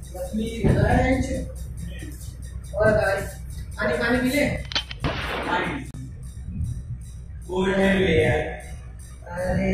और पानी पानी पी ले। कोल्ड है ले यार। अरे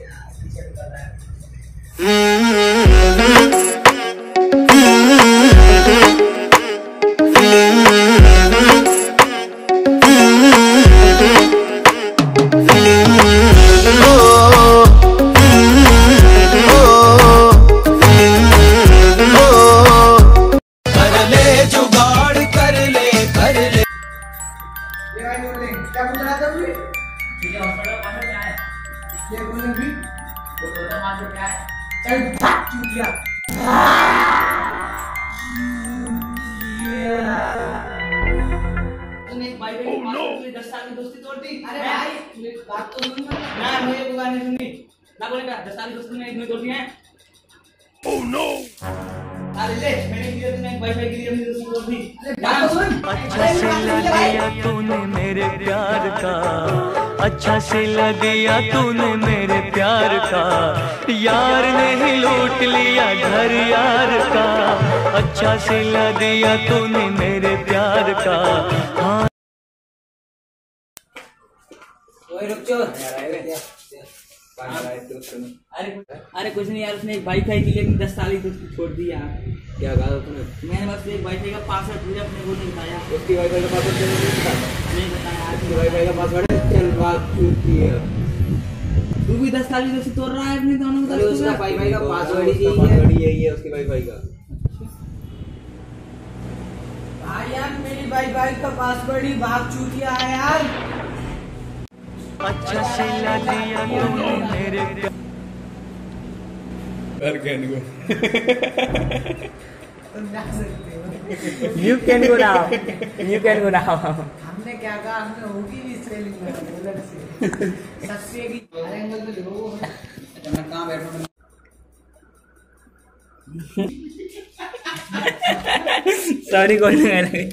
क्या पूछ रहा था तू? ठीक है हॉस्पिटल का पासवर्ड क्या है? ये बोलने भी वो बोलता पासवर्ड क्या है? चल भाग चूतिया। तूने एक भाई के पासवर्ड के लिए 10 साल की दोस्ती तोड़ दी। अरे भाई मेरी बात तो सुन ना मुझे कोई बात नहीं सुननी। ना बोलेगा 10 साल की दोस्ती में इतनी तोड़ दी है। Oh no. अरे ले मैंने किया तूने एक वाईफाई के लिए अपनी दोस्ती तोड़ दी। बात तो सुन। अच्छा सिला दिया तूने मेरे प्यार का, अच्छा सिला दिया तूने मेरे प्यार का, यार ने ही लूट लिया घर यार का, अच्छा सिला दिया तूने मेरे प्यार का। हाँ ओए रुक जा। अरे कुछ नहीं यार, उसने एक वाईफाई के लिए अपनी 10 साल की दोस्ती छोड़ दी यार। क्या कहा तूने? मैंने बस एक वाईफाई का पासवर्ड मुझे अपने को नहीं बताया। उसकी वाईफाई का पासवर्ड तेरे को नहीं पता? नहीं बताया यार। उसकी वाईफाई का पासवर्ड है। चल बात चूतिया। तू भी 10 साल की दोस्ती तोड़ रहा है अपनी दोनों अरे उसका वाईफाई का पासवर्ड ही यही है उसकी वाईफाई का। भाई यार मेरी वाईफाई का पासवर्ड ही भाग चूतिया है यार। अच्छा सिला दिया तूने मेरे प्यार। You can go now. You can go now. हमने क्या कहा? हमने होगी भी स्पेलिंग में अलग से सस्ते की हर एंगल पे देखो। अच्छा मैं कहां बैठूं? Sorry कौन है?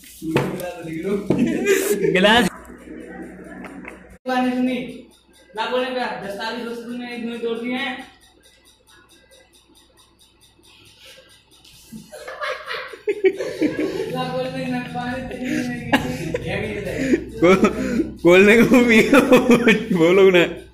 गिलास नहीं सुनी। ना बोलेगा 10 साल की दोस्ती में इतनी तोड़ दी है। ना बोलने ना पानी खोलने को भी बोलो ना।